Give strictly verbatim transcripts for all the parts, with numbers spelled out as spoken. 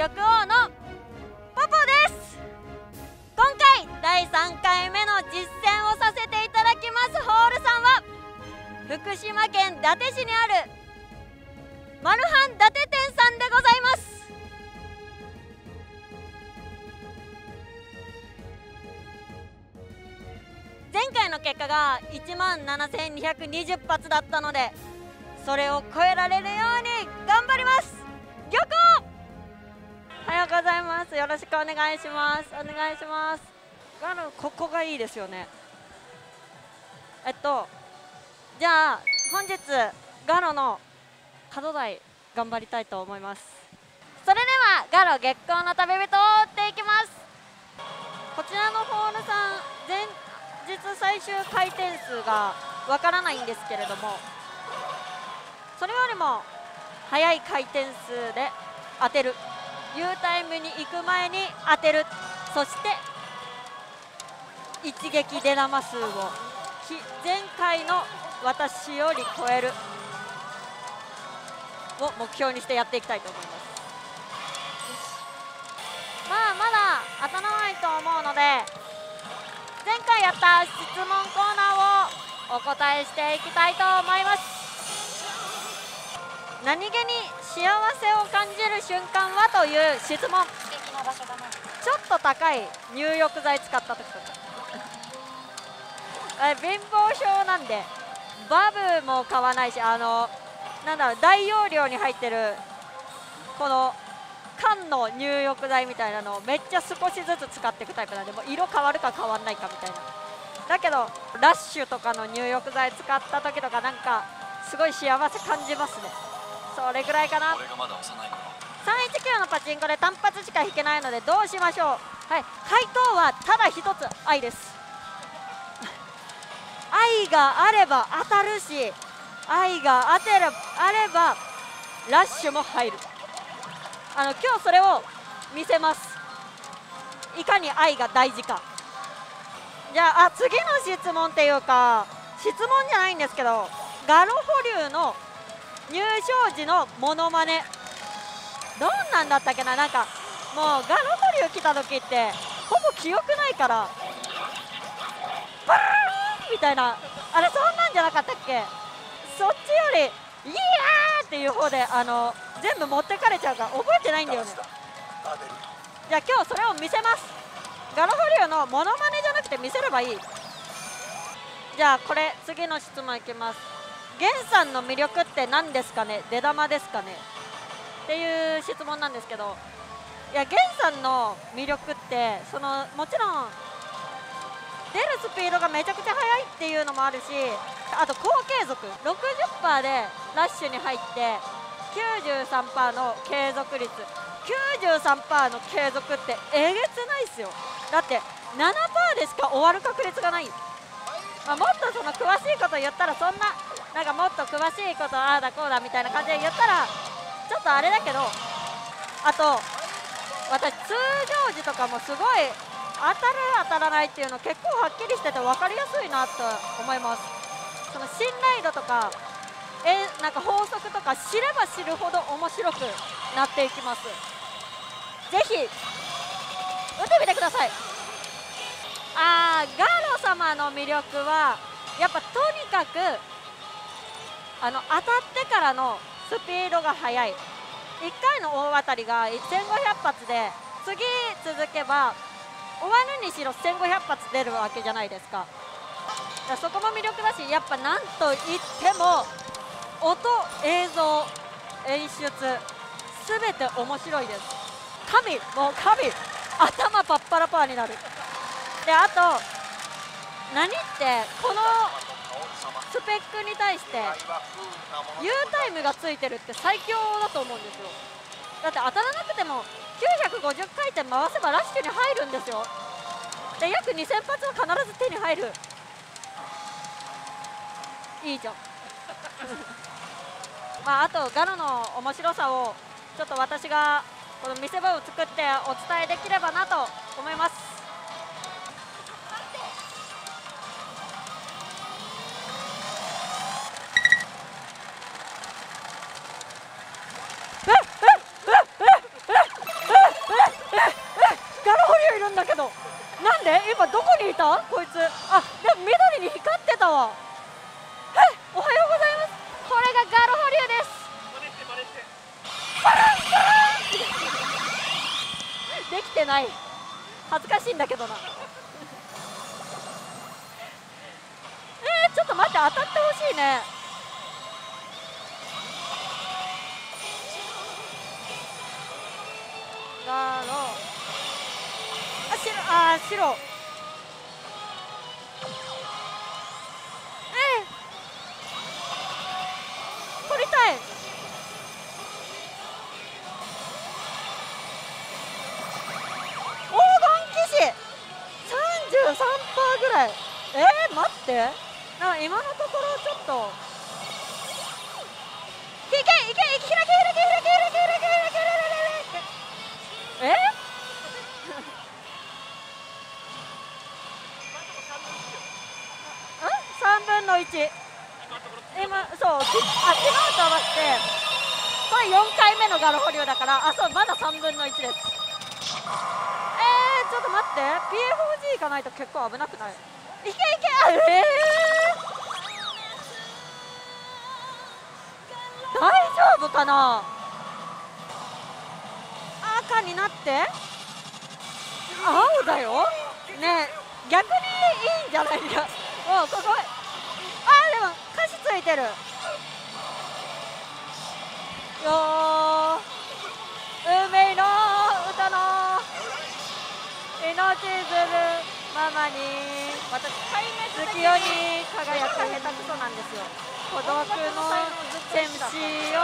玉王のポポです。今回だいさんかいめの実践をさせていただきますホールさんは福島県伊達市にあるマルハン伊達店さんでございます。前回の結果がいちまんななせんにひゃくにじゅっぱつだったので、それを超えられるように頑張ります。漁港おはようございます。よろしくお願いします。お願いします。ガロ、ここがいいですよね。えっとじゃあ本日ガロの角台頑張りたいと思います。それではガロ月光の旅人を追っていきます。こちらのホールさん前日最終回転数がわからないんですけれども、それよりも速い回転数で当てる、 U タイムに行く前に当てる、そして一撃出玉数を前回の私より超えるを目標にしてやっていきたいと思います。まあまだ当たらないと思うので、前回やった質問コーナーをお答えしていきたいと思います。何気に幸せを感じる瞬間はという質問。ちょっと高い入浴剤使った時とか貧乏症なんでバブも買わないし、あのなんだろう、大容量に入ってるこの缶の入浴剤みたいなのをめっちゃ少しずつ使っていくタイプなんで、もう色変わるか変わんないかみたいな。だけどラッシュとかの入浴剤使った時とかなんかすごい幸せ感じますね。それぐらいかな。さんいちきゅうのパチンコで単発しか引けないのでどうしましょう。はい、回答はただ一つ、愛です。愛があれば当たるし、愛が当てればあればラッシュも入る。あの今日それを見せます。いかに愛が大事か。じゃあ、あ次の質問っていうか質問じゃないんですけど、ガロ保留の入賞時のモノマネどんなんだったっけな。なんかもうガロ保留来た時ってほぼ記憶ないから、バーンみたいな、あれそんなんじゃなかったっけ。そっちよりイヤーっていう方であの全部持ってかれちゃうから覚えてないんだよね。じゃあ今日それを見せます。ガロ保留のモノマネじゃなくて見せればいい。じゃあこれ次の質問いきます。ゲンさんの魅力って何ですかね、出玉ですかねっていう質問なんですけど、いやゲンさんの魅力ってそのもちろん出るスピードがめちゃくちゃ速いっていうのもあるし、あと高継続 ろくじゅっパーセント でラッシュに入ってきゅうじゅうさんパーセント の継続率、きゅうじゅうさんパーセント の継続ってえげつないっすよ。だってななパーセント でしか終わる確率がない。まあ、もっとその詳しいこと言ったらそんななんかもっと詳しいことああだこうだみたいな感じで言ったらちょっとあれだけど、あと私通常時とかもすごい当たる当たらないっていうの結構はっきりしてて分かりやすいなと思います。その信頼度とかえなんか法則とか知れば知るほど面白くなっていきます。ぜひ打ってみてください。あーガロ様の魅力はやっぱとにかくあの当たってからのスピードが速い。いっかいの大当たりがせんごひゃく発で次続けば終わるにしろせんごひゃく発出るわけじゃないですか。だからそこも魅力だし、やっぱなんといっても音、映像、演出すべて面白いです。神、もう神、頭パッパラパーになる。であと何ってこのスペックに対して U タイムがついてるって最強だと思うんですよ。だって当たらなくてもきゅうひゃくごじゅっかいてん回せばラッシュに入るんですよ。で約にせん発は必ず手に入る。いいじゃんまああとガロの面白さをちょっと私がこの見せ場を作ってお伝えできればなと思います。 たこいつ。あ、でも緑に光ってたわ。え、おはようございます。これがガロ保留です。できてない。恥ずかしいんだけどな。えー、ちょっと待って、当たってほしいね。ガロ、あ、白、あー、白。えー、取りたい。黄金騎士 さんじゅうさんパーセント ぐらい。えー、待って、なんか今のところちょっといけいけいけ、開け開け開け開け開け開け開けえさんぶんのいち。今そう、あ、昨日と合わせてこれよんかいめのガロ保留だから、あ、そう、まださんぶんのいちです。えー、ちょっと待って、 ピーエフオージー 行かないと結構危なくない？いけいけ、あ、えー、大丈夫かな。赤になって青だよね。逆にいいんじゃないか。もうここ、あ、でも歌詞ついてるよー。運命の歌の命ずるままに私月夜に輝く。下手くそなんですよ。孤独の戦士よ。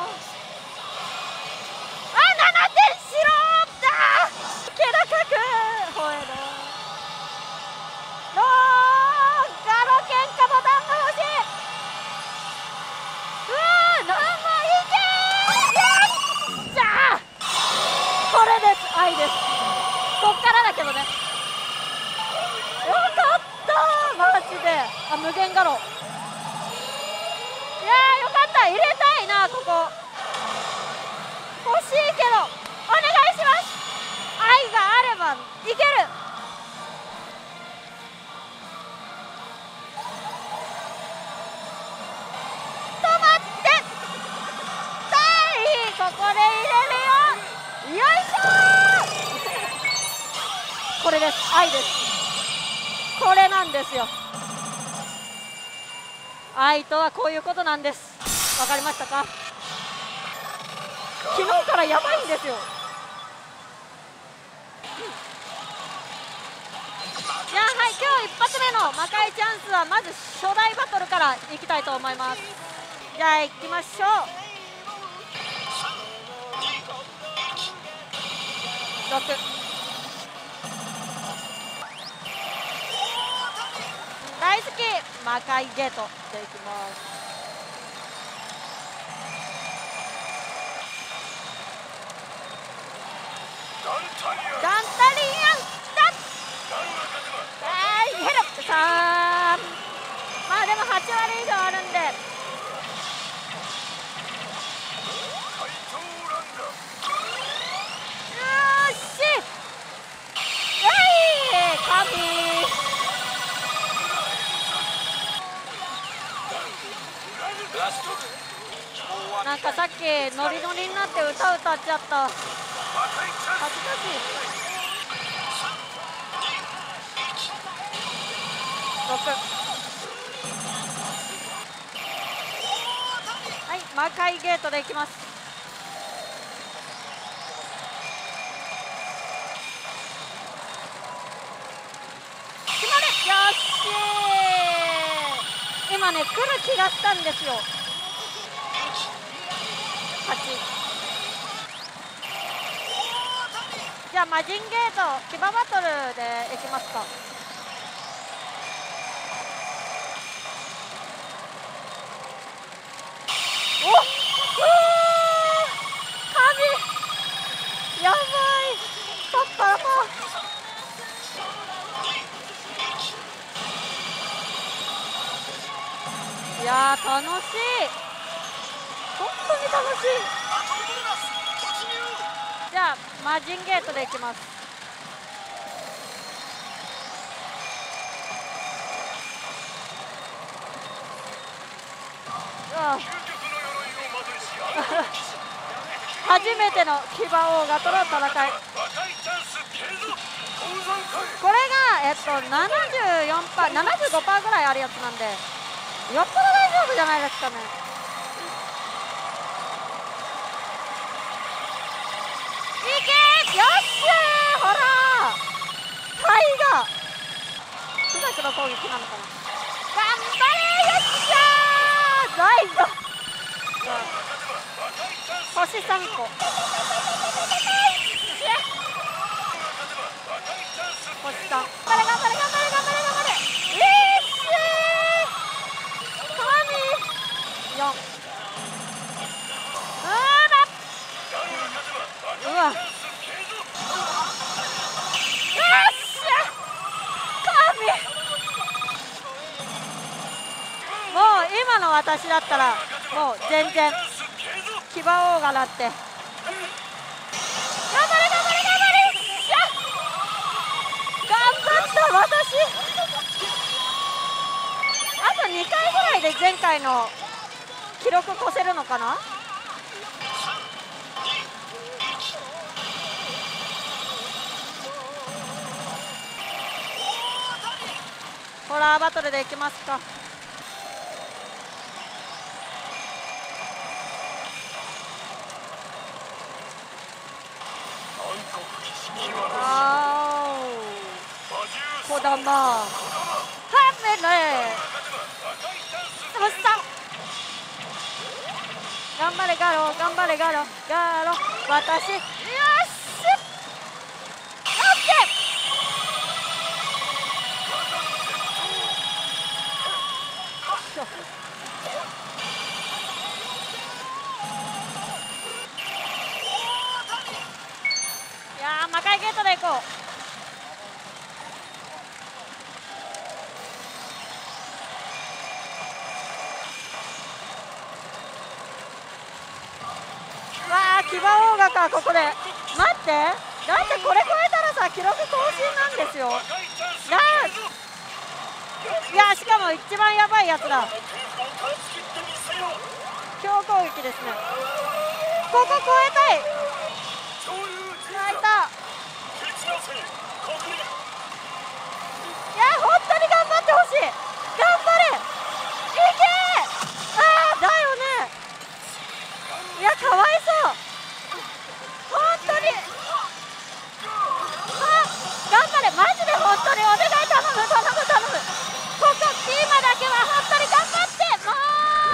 あ、ななてんしろだ。気高く吠えろ。ローガロ喧嘩ボタンが欲しい。うわー、何もいけー。やっじゃあこれです。愛です。こっからだけどね。よかったー、マジで。あ、無限ガロ。いやー、よかった。入れたいな、ここ欲しいけどお願いします。愛があればいける。止まってたい。ここで入れるよ。よいしょー。これです。愛です。これなんですよ。愛とはこういうことなんです。わかりましたか？昨日からやばいんですよ。いや、はい、今日一発目の魔界チャンスはまず初代バトルからいきたいと思います。じゃあ行きましょう。ろく、大好き魔界ゲートでいきます。ダンタリアンだっ、えー、ヘルプさん。まあでもはちわり以上あるんで、よーし、えい、神なんかさっきノリノリになって歌歌っちゃった。恥ずかしい。ろく、はい、魔界ゲートでいきます。決まれ。よし、今ね来る気がしたんですよ。はち、じゃあ魔人ゲート騎馬バトルでいきますか。おっ、うー、神やばい、パッパラパ。いやー、楽しい、本当に楽しい。じゃあ魔人ゲートでいきます。 初めての騎馬オーガとの戦い。これが、えっと、ななじゅうよんパーセント、ななじゅうごパーセントぐらいあるやつなんで、よっぽど大丈夫じゃないですかね。いけー、よっしゃー、ほらー、タイガー、朱雀の攻撃なのかな。頑張れー、よっしゃー、ナイス。星さんこ、星さん、頑張れ頑張れ頑張れ頑張れ頑張れ、イエースー、神よん、うらうわ、よっしゃ神、もう今の私だったらもう全然騎馬オーガだって、頑張れ頑張れ頑張れ、しゃ頑張った私。あとにかいぐらいで前回の記録越せるのかな。ホラーバトルでいきますか。あー、こだまはめれ星さん、頑張れガロ頑張れガロガロ、私よし、オッケー。いやー、魔界ゲートで行こう。わあ、騎馬オーガか、ここで待って、だってこれ超えたらさ記録更新なんですよ。だいや、しかも一番やばいやつだ、強攻撃ですね。ここ超えたい、泣いた。いや、本当に頑張ってほしい、頑張れ、いけー、あーだよね、いや、かわいそう、本当に、あ、頑張れ、マジで本当にお願い、頼む頼む頼む、ここピーマだけは本当に頑張って、もう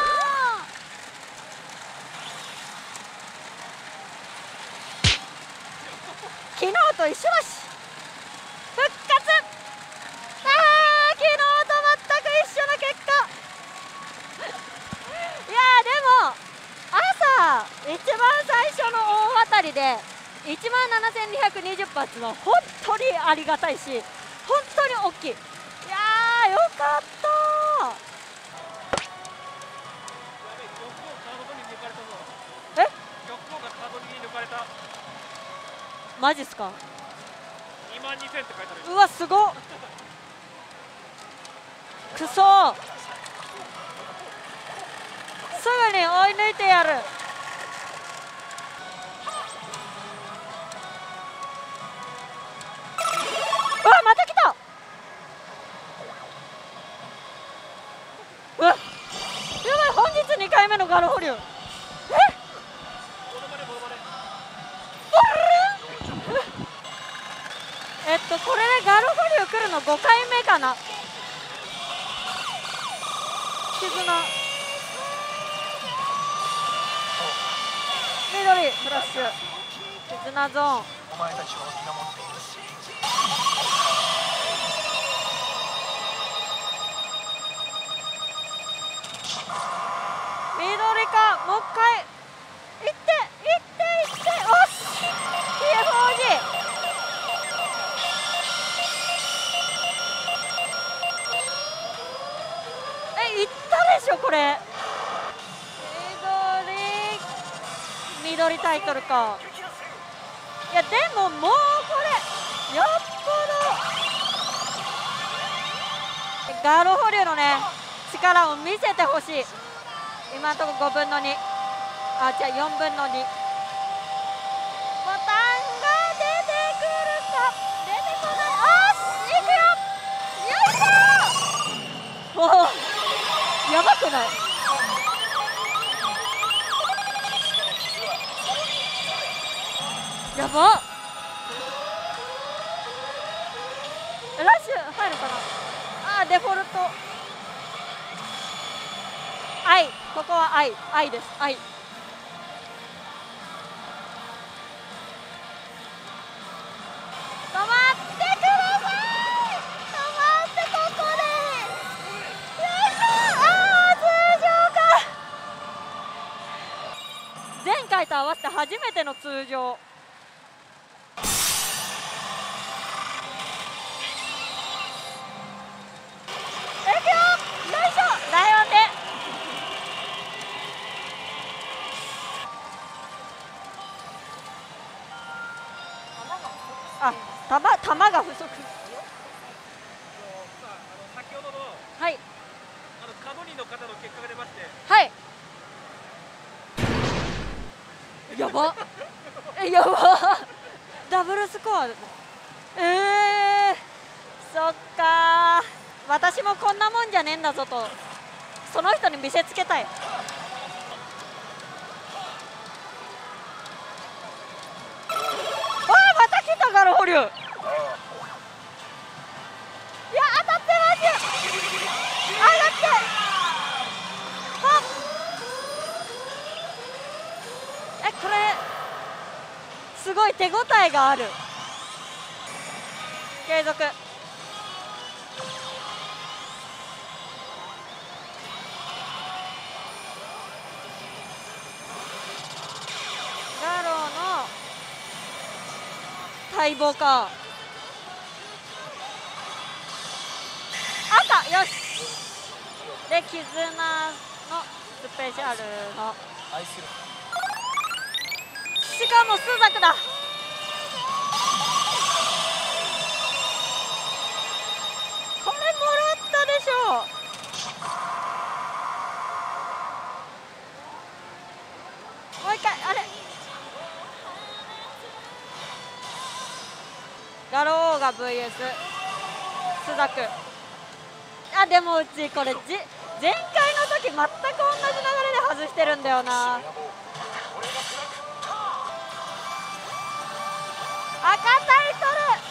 昨日と一緒だし、復活、あー、昨日と全く一緒の結果いやー、でも朝一番最初の大当たりでいちまんななせんにひゃくにじゅう発は本当にありがたいし、本当に大きい。いやー、よかったー。え、マジっすか。にまんにせんって書いてある。うわ、すごっ、くそー、すぐに追い抜いてやる。うわ、また来た。うわ、やばい、本日にかいめのガロ捕竜。ええっとこれでガロ捕竜来るのごかいめかな。絆緑フラッシュ、絆ゾーン、緑か、もう一回いっていっていって、おっし ピーエフオージー、 え、いったでしょこれ。緑緑タイトルか。いやでももうこれよっぽどガロ捕竜のね力を見せてほしい。今のところごぶんのに、あ、じゃあよんぶんのに。 やばくない？やばっ。ラッシュ入るかな。あーデフォルト愛、ここは愛、愛です。愛。止まってください。止まってここで。よいしょ。ああ通常か。前回と合わせて初めての通常。あ、玉、玉が不足。 先ほどの、 はい。 あの角にの方の結果が出まして。 はい。やば。え、やば。ダブルスコア。ええー、そっかー。私もこんなもんじゃねえんだぞと。その人に見せつけたい。ガロ保留。いや当たってますよ。上がってはっ。えこれすごい手応えがある。継続。ガロの待望か。赤よし。で絆のスペシャルのしかもスザクだ。これもらったでしょう。もう一回あれガローガ ブイエス スザク。あでもうちこれじ前回の時全く同じ流れで外してるんだよな。赤タイト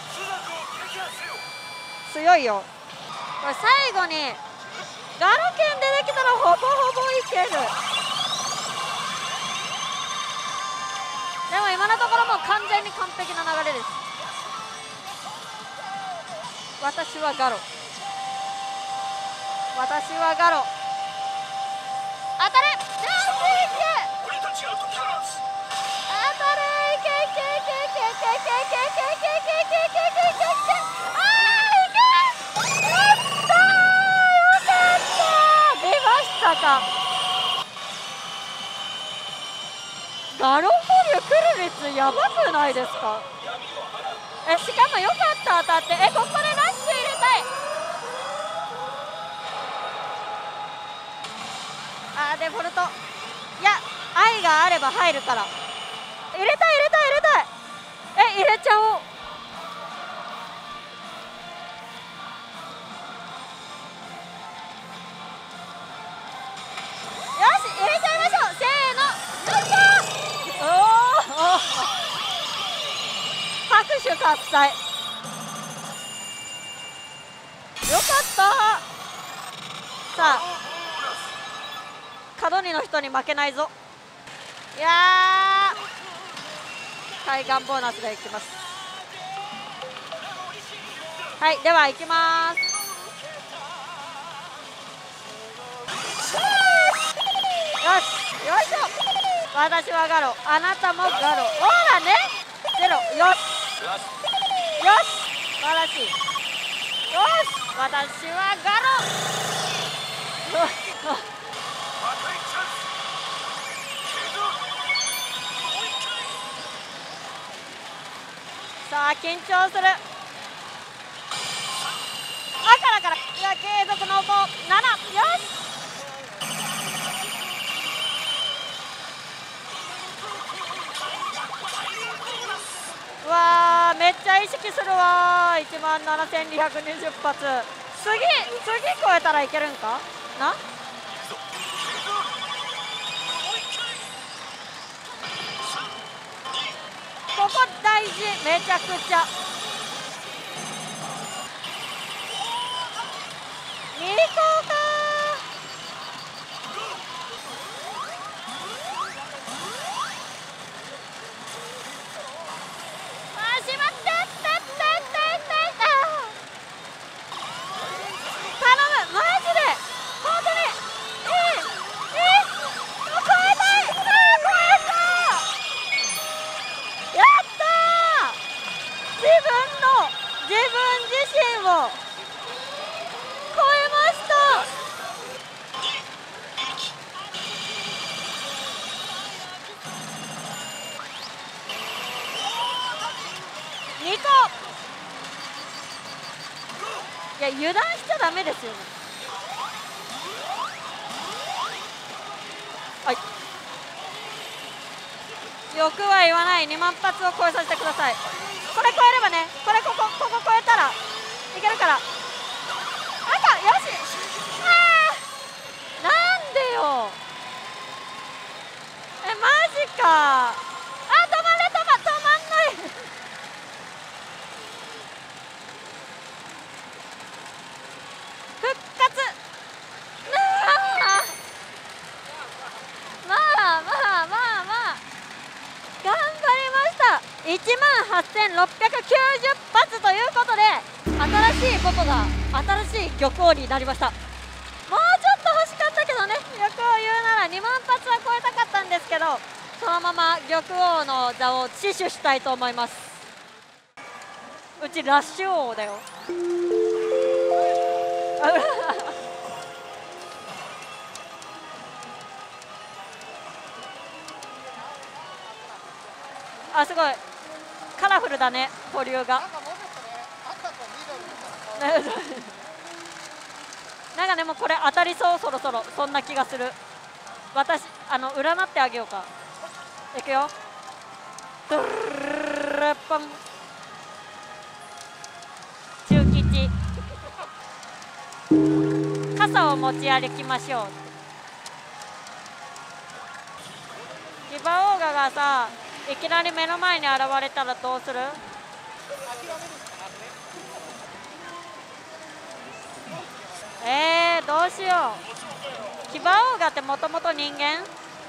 ル強いよ。これ最後にガロ剣出てきたらほぼほぼいける。でも今のところもう完全に完璧な流れです。私はガロ。私はガロ。当たれ。よしいけ。当たれ。いけいけいけいけいけいけいけいけいけいけいけいけいけいけいけ。あーいけ。やったー。よかった。出ましたか。ガロ保留来る率やばくないですか。えしかもよかった当たって。えここでラッシュ入れたい。あーデフォルト。いや愛があれば入るから入れたい入れたい入れたい。え入れちゃおう。よし入れちゃいましょう。せーのよっしゃー。おお拍手喝采。よかったさあ角にの人に負けないぞ。いやー海岸ボーナスでいきます。はいではいきます。よしよいしょ。私はガロあなたもガロ。ほらねゼロ。よしよし素晴らしい。よし私はガロ。さあ緊張する。赤だから。いや継続濃厚なな。よしうわーめっちゃ意識するわー。いちまんななせんにひゃくにじゅう発。次次超えたらいけるんかな。 こ大事、めちゃくちゃ。ニコかー。あーしまってってってってってって頼む、マジで本当にいいいい、超えたい。あー超えた、やったー。自分の自分自身を超えました。にこ。いや油断しちゃダメですよね。はい、欲は言わない。にまん発を超えさせてください。これ超えればね、これここここ超えたらいけるから。赤よし。あーなんでよ、えマジか。あ止まれ、止ま止まんない復活。あまあまあまあまあ頑張りました。いちまんはっせんろっぴゃくきゅうじゅう発ということで、新しいことが新しい玉王になりました。もうちょっと欲しかったけどね、欲を言うならにまん発は超えたかったんですけど、そのまま玉王の座を死守したいと思います。うちラッシュ王だよあすごいカラフルだね、保留が。なんかでもこれ当たりそう、そろそろそんな気がする。私あの占ってあげようか。いくよ。ドゥルルポン中吉傘を持ち歩きましょう。ギバオーガがさいきなり目の前に現れたらどうする？えー、どうしよう。キバオーガってもともと人間？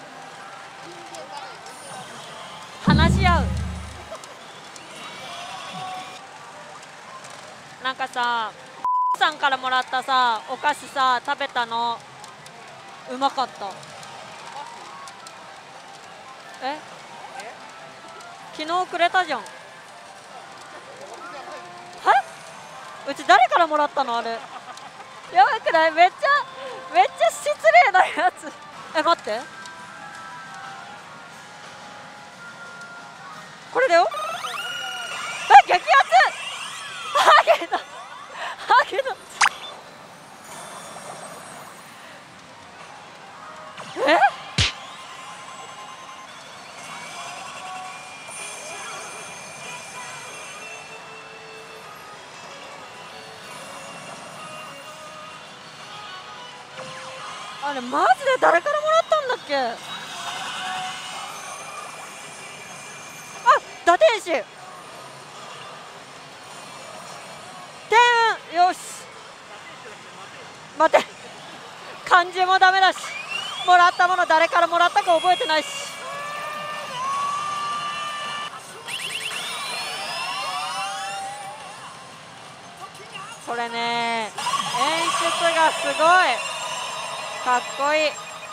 話し合う。なんかささんからもらったさお菓子さ食べたのうまかった。え昨日くれたじゃん。はいうち誰からもらったのあれ。やばくない？めっちゃめっちゃ失礼なやつ。え待ってこれだよ。え激アツハゲだハゲだえあれマジで誰からもらったんだっけ。あ打天使天運よし待て漢字もダメだしもらったもの誰からもらったか覚えてないし。これね演出がすごいかっこいい。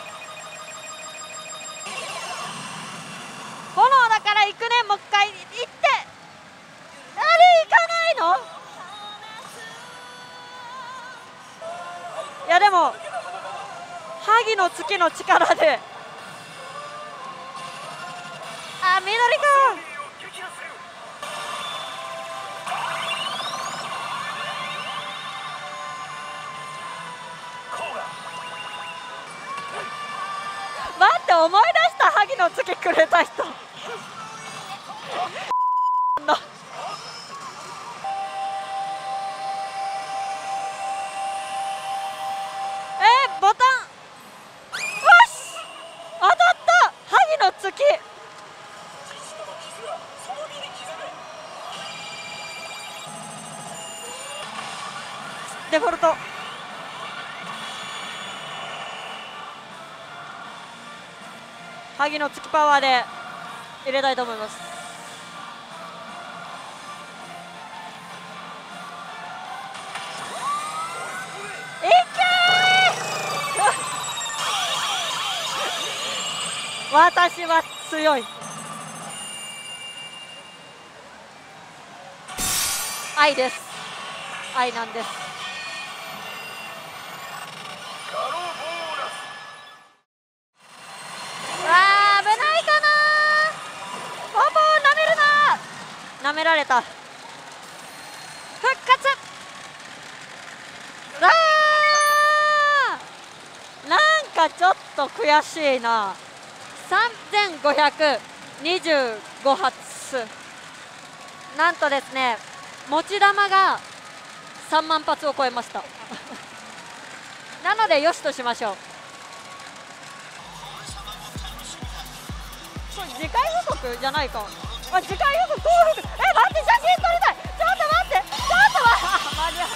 炎だから行くね。もう一回行ってあれ行かないの。いやでも萩の月の力であ緑か待って思い出した萩の月くれた人えー、ボタンよし当たった萩の月デフォルト。萩の突きパワーで入れたいと思います。いけー私は強い。愛です。愛なんです。わあ、危ないかな。ポポー、なめるな。なめられた。復活。あー、なんかちょっと悔しいな。さんぜんごひゃくにじゅうご発。なんとですね、持ち玉がさんまん発を超えましたなのでよしとしましょう。これ次回予告じゃないか。あ、次回予告登録。え、待って、写真撮りたい。ちょっと待って、ちょっと待って。間に合う。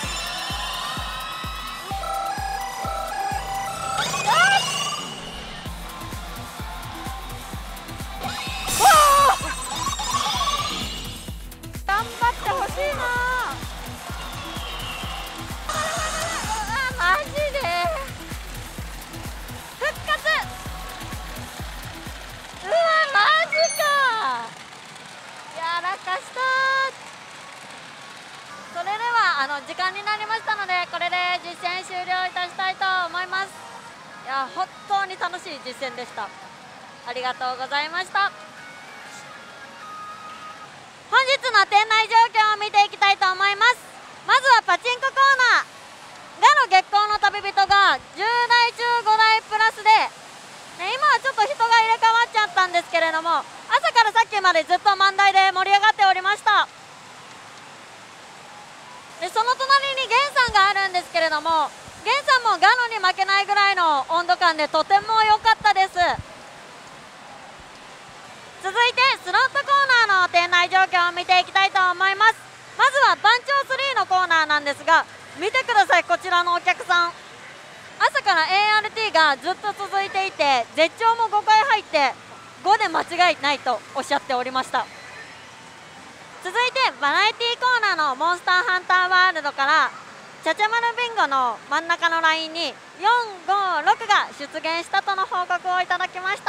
頑張ってほしいな。あ、マジで復活。うわ、マジか。やらかした。それではあの時間になりましたので、これで実践終了いたしたいと思います。いや、本当に楽しい実践でした。ありがとうございました。本日の店内状況を見ていきたいと思います。まずはパチンココーナー。ガの月光の旅人がじゅうだい中ごだいプラスで、ね、今はちょっと人が入れ替わっちゃったんですけれども、朝からさっきまでずっと満台で盛り上がっておりました。でその隣にゲンさんがあるんですけれども、ゲンさんもガノに負けないぐらいの温度感でとても良かったです。続いてスロットコーナーの店内状況を見ていきたいと思います。まずは番長スリーのコーナーなんですが、見てください、こちらのお客さん。朝から エーアールティー がずっと続いていて、絶頂もごかい入ってごで間違いないとおっしゃっておりました。続いてバラエティコーナーのモンスターハンターワールドからちゃちゃまるビンゴの真ん中のラインによんごろくが出現したとの報告をいただきました。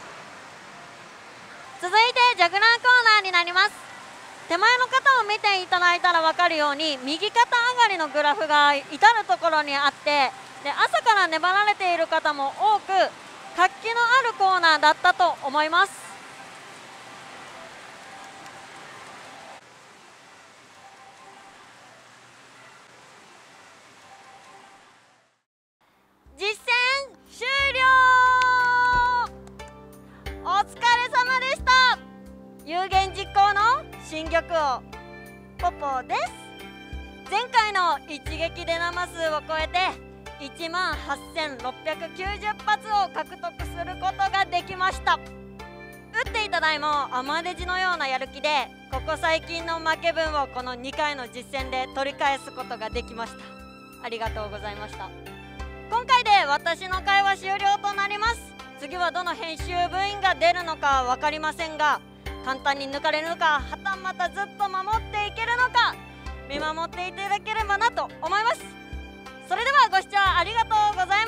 続いてジャグラーコーナーになります。手前の方を見ていただいたら分かるように、右肩上がりのグラフが至る所にあって、で朝から粘られている方も多く活気のあるコーナーだったと思います。実践終了。お疲れ様でした。有言実行の新玉王ポポです。前回の一撃で生数を超えていちまんはっせんろっぴゃくきゅうじゅう発を獲得することができました。打っていただいもアマデジのようなやる気で、ここ最近の負け分をこのにかいの実戦で取り返すことができました。ありがとうございました。今回で私の会話終了となります。次はどの編集部員が出るのか分かりませんが、簡単に抜かれるのか、はたまたずっと守っていけるのか、見守っていただければなと思います。それではご視聴ありがとうございました。